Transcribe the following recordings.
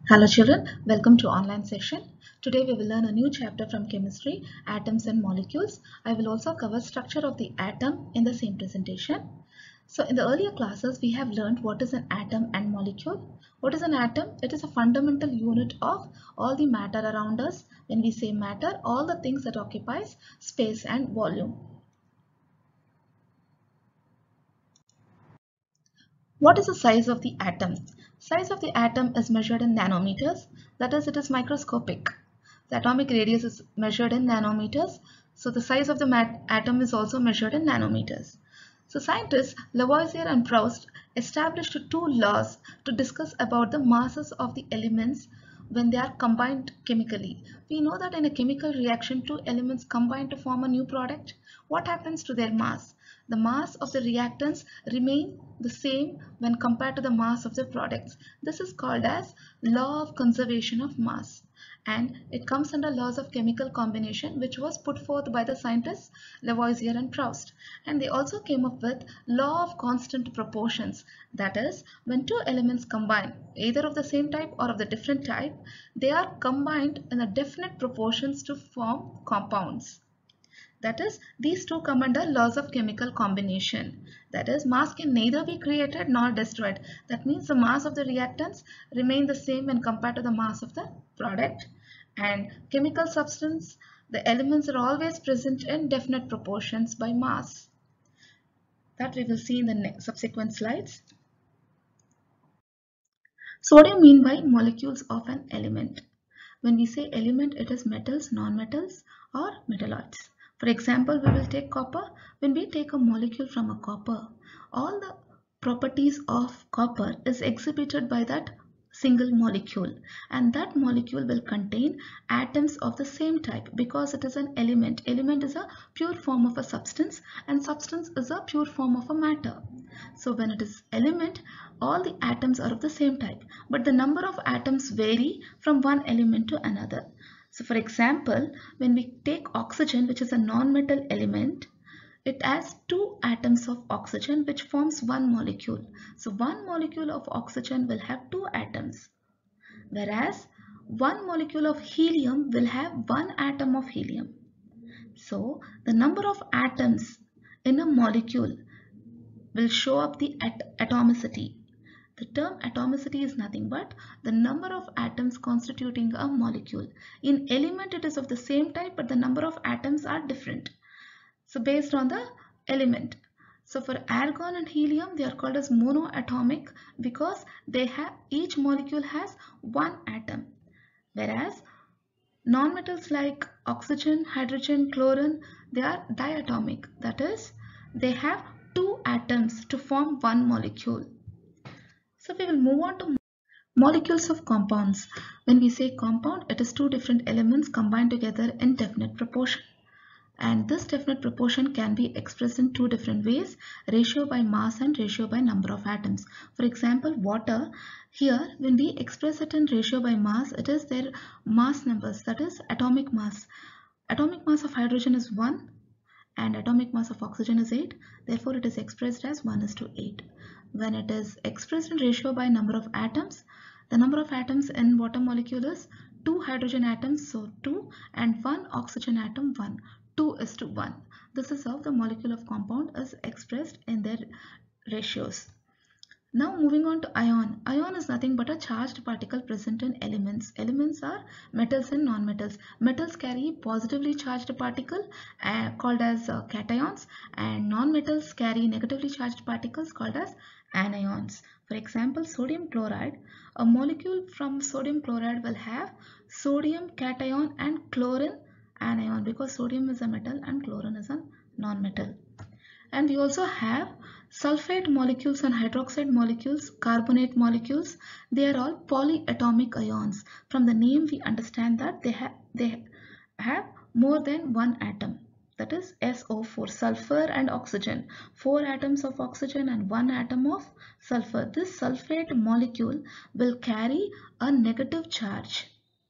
Hello children, welcome to online session. Today we will learn a new chapter from chemistry, atoms and molecules. I will also cover structure of the atom in the same presentation. So in the earlier classes we have learned what is an atom and molecule. What is an atom? It is a fundamental unit of all the matter around us. When we say matter, all the things that occupies space and volume. What is the size of the atom? Size of the atom is measured in nanometers, that is, it is microscopic. The atomic radius is measured in nanometers, so the size of the atom is also measured in nanometers. So scientists Lavoisier and Proust established two laws to discuss about the masses of the elements when they are combined chemically. We know that in a chemical reaction, two elements combine to form a new product. What happens to their mass? The mass of the reactants remain the same when compared to the mass of the products. This is called as law of conservation of mass, and it comes under laws of chemical combination, which was put forth by the scientists Lavoisier and Proust. And they also came up with law of constant proportions. That is, when two elements combine, either of the same type or of the different type, they are combined in a definite proportions to form compounds. That is, these two come under laws of chemical combination. That is, mass can neither be created nor destroyed. That means the mass of the reactants remain the same when compared to the mass of the product. And chemical substance, the elements are always present in definite proportions by mass. That we will see in the subsequent slides. So what do you mean by molecules of an element? When we say element, it is metals, non-metals or metalloids. For example, we will take copper. When we take a molecule from a copper, all the properties of copper is exhibited by that single molecule, and that molecule will contain atoms of the same type because it is an element. Element is a pure form of a substance, and substance is a pure form of a matter. So when it is element, all the atoms are of the same type, but the number of atoms vary from one element to another. So for example, when we take oxygen, which is a non-metal element, it has two atoms of oxygen which forms one molecule. So one molecule of oxygen will have two atoms, whereas one molecule of helium will have one atom of helium. So the number of atoms in a molecule will show up the atomicity. The term atomicity is nothing but the number of atoms constituting a molecule. In element, it is of the same type, but the number of atoms are different. So based on the element. So for argon and helium, they are called as monoatomic because they have each molecule has one atom. Whereas nonmetals like oxygen, hydrogen, chlorine, they are diatomic. That is, they have two atoms to form one molecule. So we will move on to molecules of compounds. When we say compound, it is two different elements combined together in definite proportion. And this definite proportion can be expressed in two different ways: ratio by mass and ratio by number of atoms. For example, water, here when we express it in ratio by mass, it is their mass numbers, that is atomic mass. Atomic mass of hydrogen is 1 and atomic mass of oxygen is 8. Therefore, it is expressed as 1:8. When it is expressed in ratio by number of atoms, the number of atoms in water molecule is 2 hydrogen atoms, so 2, and 1 oxygen atom, 1. 2:1. This is how the molecule of compound is expressed in their ratios. Now moving on to ion. Ion is nothing but a charged particle present in elements. Elements are metals and non-metals. Metals carry positively charged particle called as cations, and non-metals carry negatively charged particles called as anions. For example, sodium chloride. A molecule from sodium chloride will have sodium cation and chlorine anion because sodium is a metal and chlorine is a non-metal. And we also have sulfate molecules and hydroxide molecules, carbonate molecules. They are all polyatomic ions. From the name we understand that they have more than one atom. That is SO4, sulfur and oxygen. 4 atoms of oxygen and 1 atom of sulfur. This sulfate molecule will carry a negative charge.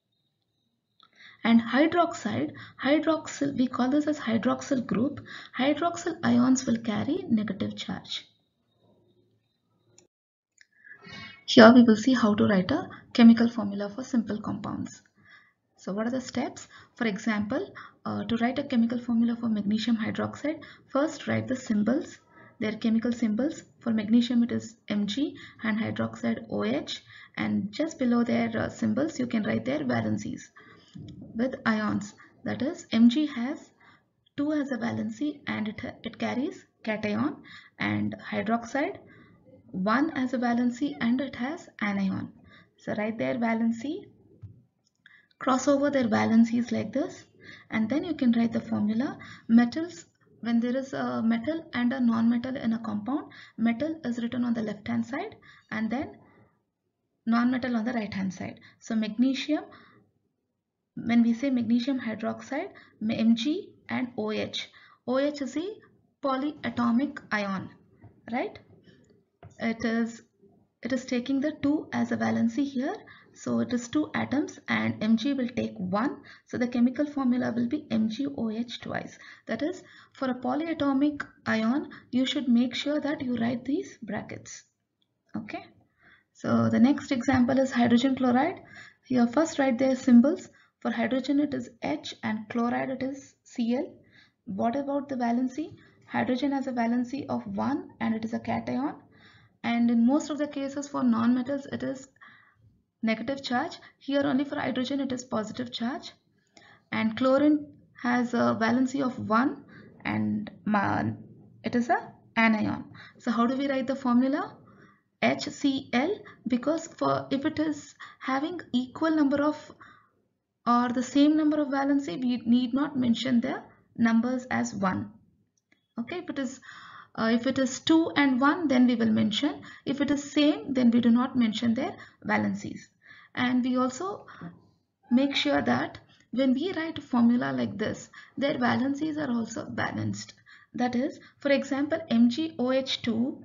And hydroxyl, we call this as hydroxyl group. Hydroxyl ions will carry negative charge. Here we will see how to write a chemical formula for simple compounds. So what are the steps? For example, to write a chemical formula for magnesium hydroxide, first write the symbols, their chemical symbols. For magnesium it is Mg and hydroxide OH, and just below their symbols you can write their valencies with ions. That is, Mg has 2 as a valency and it carries cation, and hydroxide 1 as a valency and it has anion. So write their valency, cross over their valencies like this, and then you can write the formula. Metals, when there is a metal and a non-metal in a compound, metal is written on the left hand side and then non-metal on the right hand side. So magnesium, when we say magnesium hydroxide, Mg and OH. OH is a polyatomic ion, right? It is taking the 2 as a valency here, so it is 2 atoms and Mg will take 1, so the chemical formula will be MgOH twice. That is, for a polyatomic ion you should make sure that you write these brackets. Okay, so the next example is hydrogen chloride. Here first write their symbols. For hydrogen it is H and chloride it is Cl. What about the valency? Hydrogen has a valency of 1 and it is a cation, and in most of the cases for non-metals it is negative charge. Here only for hydrogen it is positive charge, and chlorine has a valency of 1 and it is a anion. So how do we write the formula? HCl, because for if it is having equal number of or the same number of valency, we need not mention the numbers as 1. Okay, if it is 2 and 1, then we will mention. If it is same, then we do not mention their valencies. And we also make sure that when we write a formula like this, their valencies are also balanced. That is, for example, MgOH2,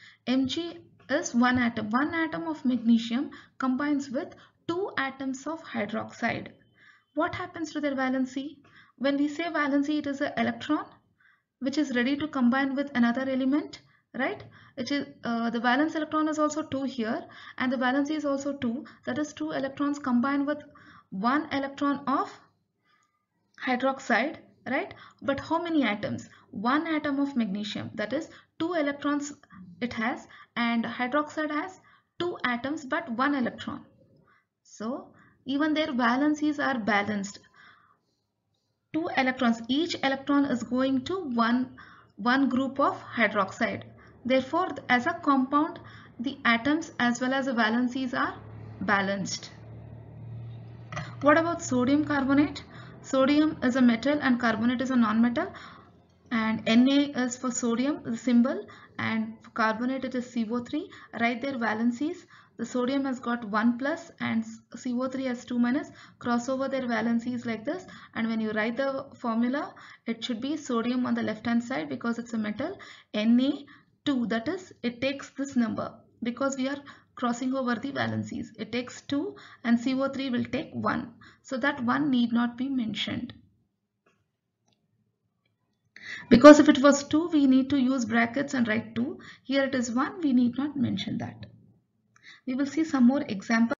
Mg is one atom. One atom of magnesium combines with 2 atoms of hydroxide. What happens to their valency? When we say valency, it is an electron which is ready to combine with another element, right? It is the valence electron is also 2 here, and the valency is also 2. That is, 2 electrons combined with 1 electron of hydroxide, right? But how many atoms? 1 atom of magnesium, that is 2 electrons it has, and hydroxide has 2 atoms but 1 electron. So even their valencies are balanced. 2 electrons, each electron is going to one group of hydroxide. Therefore, as a compound, the atoms as well as the valencies are balanced. What about sodium carbonate? Sodium is a metal and carbonate is a non-metal, and Na is for sodium, the symbol, and for carbonate it is CO3. Write their valencies. The sodium has got 1 plus and CO3 has 2 minus. Cross over their valencies like this, and when you write the formula, it should be sodium on the left hand side because it's a metal, Na2, that is, it takes this number because we are crossing over the valencies. It takes 2 and CO3 will take 1. So that 1 need not be mentioned. Because if it was 2, we need to use brackets and write 2. Here it is 1, we need not mention that. We will see some more examples.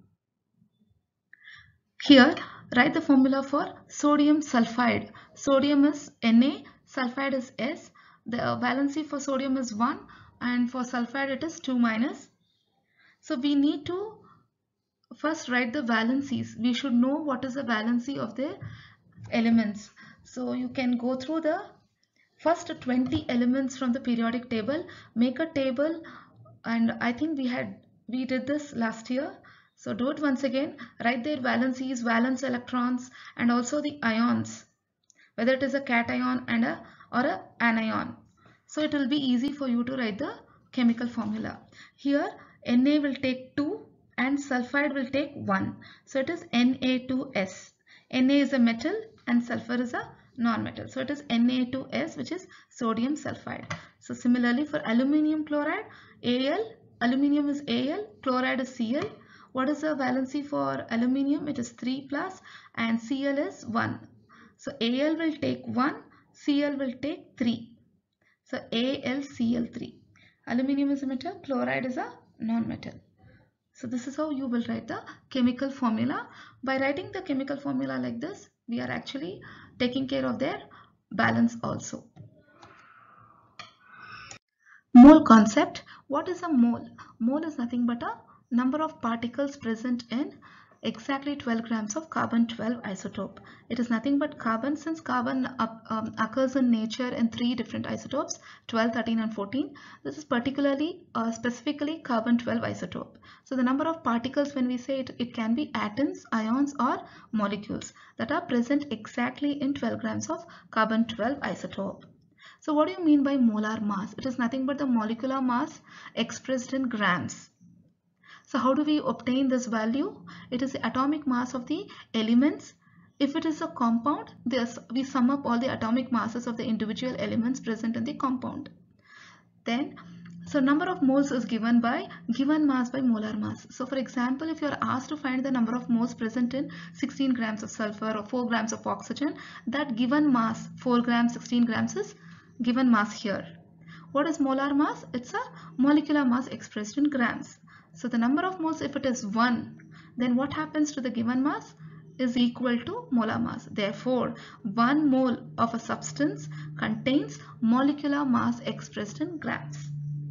Here, write the formula for sodium sulfide. Sodium is Na, sulfide is S. The valency for sodium is 1 and for sulfide it is 2 minus. So we need to first write the valencies. We should know what is the valency of the elements. So you can go through the first 20 elements from the periodic table, make a table, and I think we did this last year. So do it once again, write their valencies, valence electrons, and also the ions, whether it is a cation and or a anion. So it will be easy for you to write the chemical formula. Here Na will take 2 and sulfide will take 1. So it is Na2S. Na is a metal and sulfur is a non-metal. So it is Na2S, which is sodium sulfide. So similarly for aluminium chloride, Al, aluminium is Al, chloride is Cl. What is the valency for aluminium? It is 3 plus and Cl is 1. So Al will take 1, Cl will take 3. So AlCl3. Aluminium is a metal, chloride is a non-metal. So this is how you will write the chemical formula. By writing the chemical formula like this, we are actually taking care of their balance also. Mole concept. What is a mole? Mole is nothing but a number of particles present in exactly 12 grams of carbon-12 isotope. It is nothing but carbon, since carbon occurs in nature in 3 different isotopes, 12, 13 and 14. This is particularly specifically carbon-12 isotope. So the number of particles, when we say it can be atoms, ions or molecules that are present exactly in 12 grams of carbon-12 isotope. So what do you mean by molar mass? It is nothing but the molecular mass expressed in grams. So how do we obtain this value? It is the atomic mass of the elements. If it is a compound, we sum up all the atomic masses of the individual elements present in the compound. Then, so number of moles is given by given mass by molar mass. So for example, if you are asked to find the number of moles present in 16 grams of sulfur or 4 grams of oxygen, that given mass 4 grams, 16 grams is given mass here. What is molar mass? It's a molecular mass expressed in grams. So the number of moles, if it is 1, then what happens to the given mass is equal to molar mass. Therefore, 1 mole of a substance contains molecular mass expressed in grams.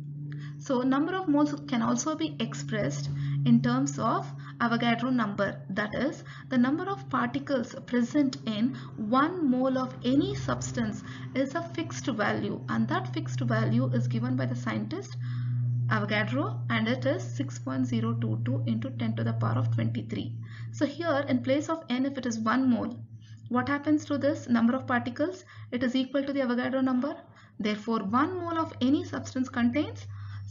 So number of moles can also be expressed in terms of Avogadro number, that is the number of particles present in 1 mole of any substance is a fixed value, and that fixed value is given by the scientist Avogadro, and it is 6.022 into 10 to the power of 23. So here in place of n, if it is 1 mole, what happens to this number of particles? It is equal to the Avogadro number. Therefore 1 mole of any substance contains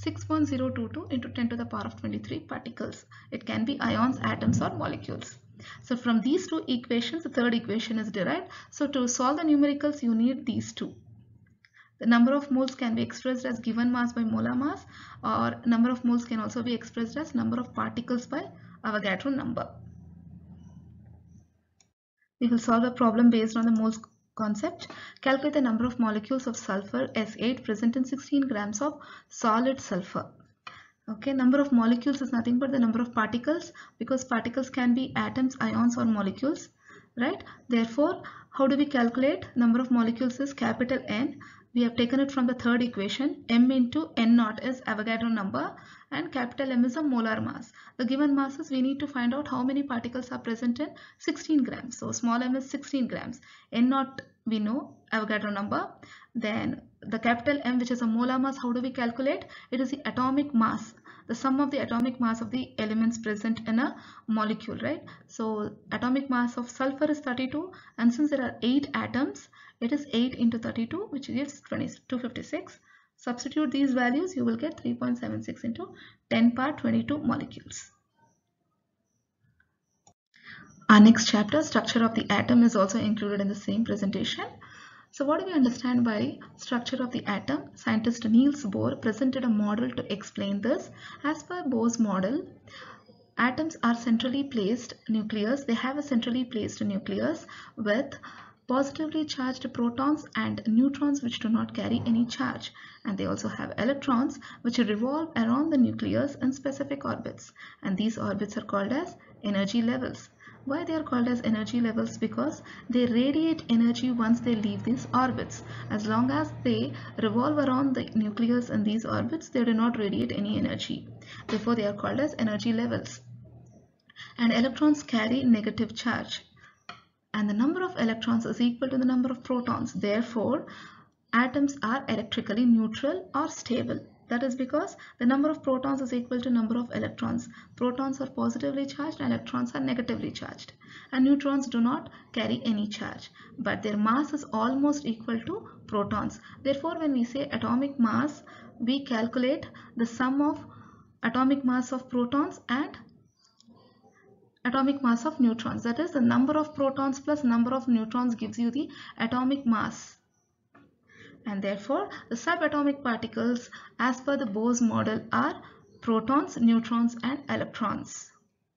6.022 into 10 to the power of 23 particles. It can be ions, atoms or molecules. So from these two equations, the third equation is derived. So to solve the numericals, you need these two. The number of moles can be expressed as given mass by molar mass, or number of moles can also be expressed as number of particles by Avogadro number. We will solve a problem based on the moles concept. Calculate the number of molecules of sulfur S8 present in 16 grams of solid sulfur. Okay, number of molecules is nothing but the number of particles, because particles can be atoms, ions or molecules, right? Therefore, how do we calculate? Number of molecules is capital N. We have taken it from the third equation. M into N naught is Avogadro number and capital M is a molar mass. The given masses, we need to find out how many particles are present in 16 grams. So small m is 16 grams. N naught we know, Avogadro number. Then the capital M, which is a molar mass, how do we calculate? It is the atomic mass, the sum of the atomic mass of the elements present in a molecule, right? So atomic mass of sulfur is 32, and since there are 8 atoms, it is 8 into 32, which gives 256. Substitute these values, you will get 3.76 into 10 power 22 molecules. Our next chapter, structure of the atom, is also included in the same presentation. So what do we understand by structure of the atom? Scientist Niels Bohr presented a model to explain this. As per Bohr's model, atoms are centrally placed nucleus. They have a centrally placed nucleus with positively charged protons and neutrons which do not carry any charge, and they also have electrons which revolve around the nucleus in specific orbits, and these orbits are called as energy levels. Why they are called as energy levels? Because they radiate energy once they leave these orbits. As long as they revolve around the nucleus in these orbits, they do not radiate any energy. Therefore they are called as energy levels. And electrons carry negative charge, and the number of electrons is equal to the number of protons. Therefore atoms are electrically neutral or stable. That is because the number of protons is equal to number of electrons. Protons are positively charged and electrons are negatively charged, and neutrons do not carry any charge, but their mass is almost equal to protons. Therefore when we say atomic mass, we calculate the sum of atomic mass of protons and atomic mass of neutrons. That is, the number of protons plus number of neutrons gives you the atomic mass. And therefore the subatomic particles as per the Bohr's model are protons, neutrons and electrons.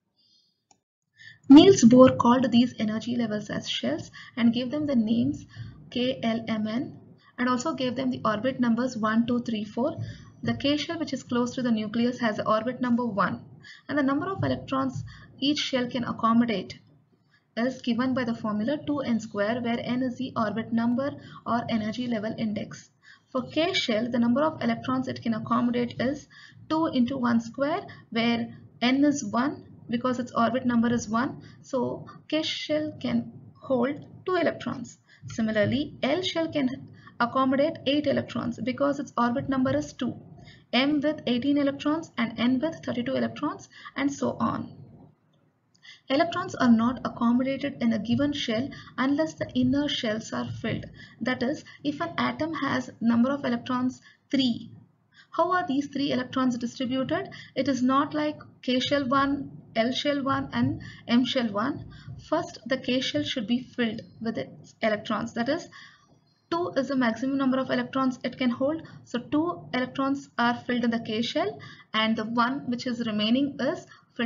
Niels Bohr called these energy levels as shells and gave them the names K, L, M, N, and also gave them the orbit numbers 1, 2, 3, 4. The K shell, which is close to the nucleus, has the orbit number 1. and the number of electrons each shell can accommodate is given by the formula 2n square, where n is the orbit number or energy level index. For K shell, the number of electrons it can accommodate is 2 into 1 square, where n is 1 because its orbit number is 1. So K shell can hold 2 electrons. Similarly, L shell can accommodate 8 electrons because its orbit number is 2. M with 18 electrons and N with 32 electrons, and so on. Electrons are not accommodated in a given shell unless the inner shells are filled. That is, if an atom has number of electrons 3. How are these 3 electrons distributed? It is not like K shell 1, L shell 1 and M shell 1. First, the K shell should be filled with its electrons. That is, 2 is the maximum number of electrons it can hold. So 2 electrons are filled in the K shell, and the one which is remaining is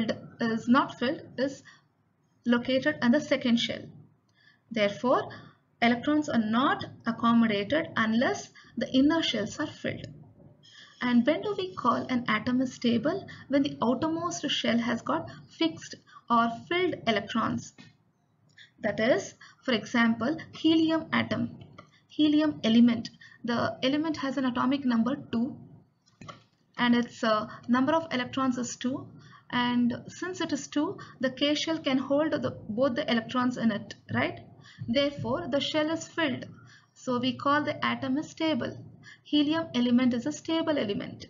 located in the second shell. Therefore, electrons are not accommodated unless the inner shells are filled. And when do we call an atom is stable? When the outermost shell has got fixed or filled electrons. That is, for example, helium atom, helium element. The element has an atomic number 2 and its number of electrons is 2. And since it is 2, the K shell can hold both the electrons in it, right? Therefore, the shell is filled. So we call the atom is stable. Helium element is a stable element.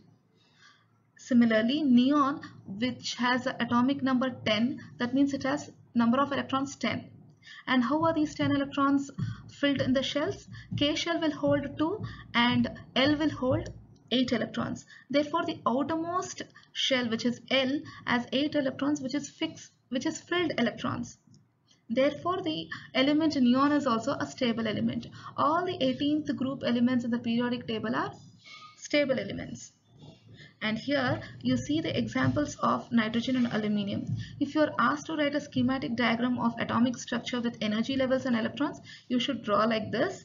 Similarly, neon, which has an atomic number 10, that means it has number of electrons 10. And how are these 10 electrons filled in the shells? K shell will hold 2 and L will hold 8 electrons. Therefore, the outermost shell, which is L, has 8 electrons, which is filled electrons. Therefore, the element neon is also a stable element. All the 18th group elements in the periodic table are stable elements. And here you see the examples of nitrogen and aluminium. If you are asked to write a schematic diagram of atomic structure with energy levels and electrons, you should draw like this.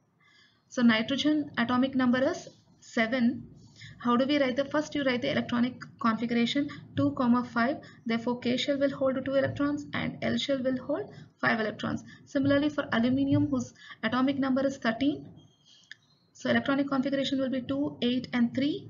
So nitrogen atomic number is 7. How do we write the first? You write the electronic configuration 2, 5. Therefore, K shell will hold 2 electrons and L shell will hold 5 electrons. Similarly, for aluminium, whose atomic number is 13, so electronic configuration will be 2, 8 and 3.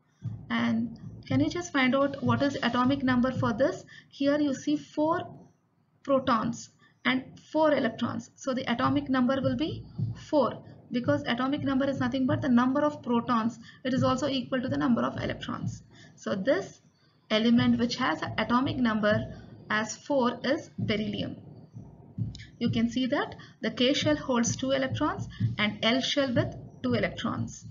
And can you just find out what is atomic number for this? Here you see 4 protons and 4 electrons. So the atomic number will be 4, because atomic number is nothing but the number of protons. It is also equal to the number of electrons. So this element which has an atomic number as 4 is beryllium. You can see that the K shell holds 2 electrons and L shell with 2 electrons.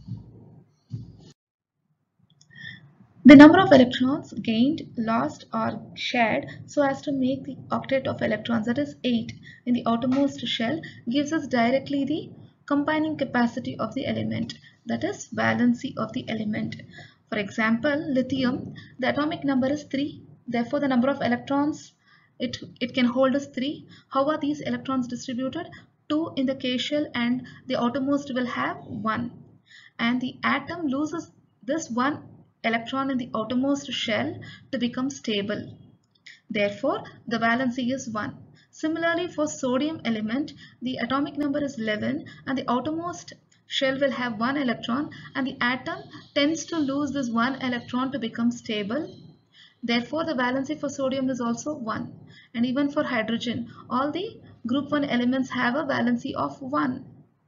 The number of electrons gained, lost or shared so as to make the octet of electrons, that is 8, in the outermost shell gives us directly the combining capacity of the element, that is valency of the element. For example, lithium, the atomic number is 3, therefore the number of electrons it can hold is 3. How are these electrons distributed? 2 in the K shell and the outermost will have 1. And the atom loses this 1 electron in the outermost shell to become stable. Therefore, the valency is 1. Similarly, for sodium element, the atomic number is 11 and the outermost shell will have 1 electron and the atom tends to lose this 1 electron to become stable. Therefore, the valency for sodium is also 1. And even for hydrogen, all the group 1 elements have a valency of 1.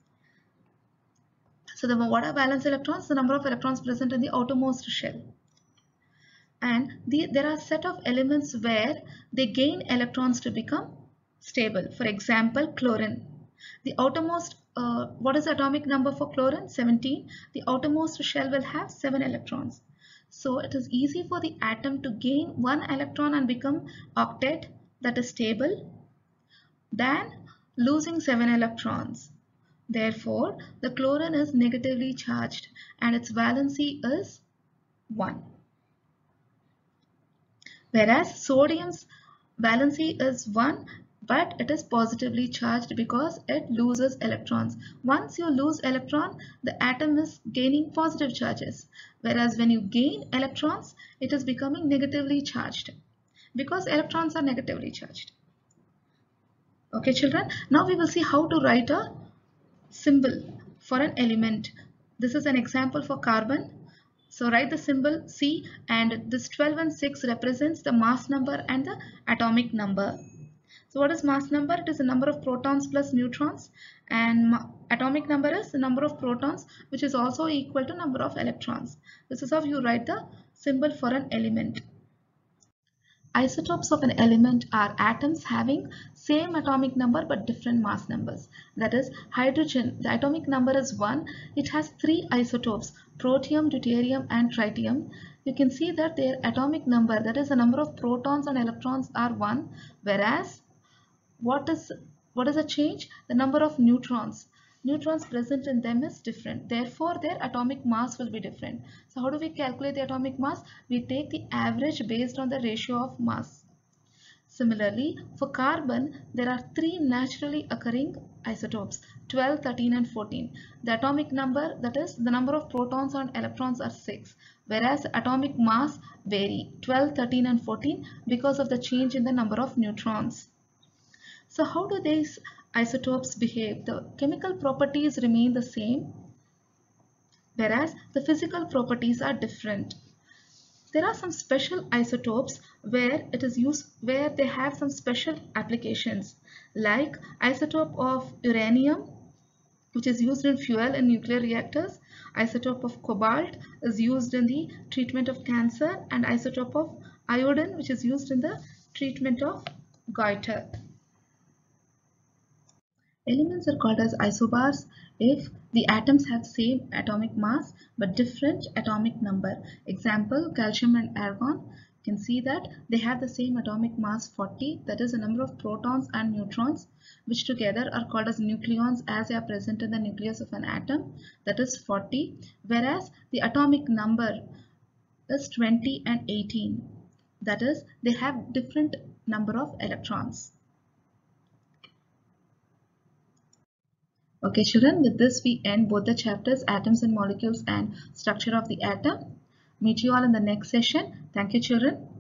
So what are valence electrons? The number of electrons present in the outermost shell. And there are a set of elements where they gain electrons to become stable. For example, chlorine. The outermost, what is the atomic number for chlorine? 17. The outermost shell will have 7 electrons. So it is easy for the atom to gain 1 electron and become octet, that is stable, than losing 7 electrons. Therefore, the chlorine is negatively charged and its valency is 1. Whereas sodium's valency is 1 but it is positively charged because it loses electrons. Once you lose electron, the atom is gaining positive charges, whereas when you gain electrons, it is becoming negatively charged because electrons are negatively charged. Okay, children, now we will see how to write a symbol for an element. This is an example for carbon. So write the symbol C, and this 12 and 6 represents the mass number and the atomic number. So what is mass number? It is the number of protons plus neutrons, and atomic number is the number of protons, which is also equal to number of electrons. This is how you write the symbol for an element. Isotopes of an element are atoms having same atomic number but different mass numbers. That is, hydrogen, the atomic number is 1. It has 3 isotopes, protium, deuterium and tritium. You can see that their atomic number, that is the number of protons and electrons, are 1, whereas what is a change? The number of neutrons present in them is different, therefore their atomic mass will be different. So how do we calculate the atomic mass? We take the average based on the ratio of mass. Similarly, for carbon, there are 3 naturally occurring isotopes, 12, 13 and 14. The atomic number, that is the number of protons and electrons, are 6, whereas atomic mass vary 12, 13 and 14 because of the change in the number of neutrons. So how do these isotopes behave? The chemical properties remain the same, whereas the physical properties are different. There are some special isotopes where it is used, where they have some special applications, like isotope of uranium, which is used in fuel in nuclear reactors. Isotope of cobalt is used in the treatment of cancer, and isotope of iodine, which is used in the treatment of goiter. Elements are called as isobars if the atoms have same atomic mass but different atomic number. Example, calcium and argon. You can see that they have the same atomic mass 40, that is the number of protons and neutrons, which together are called as nucleons as they are present in the nucleus of an atom, that is 40, whereas the atomic number is 20 and 18, that is they have different number of electrons. Okay, children, with this we end both the chapters, atoms and molecules and structure of the atom. Meet you all in the next session. Thank you, children.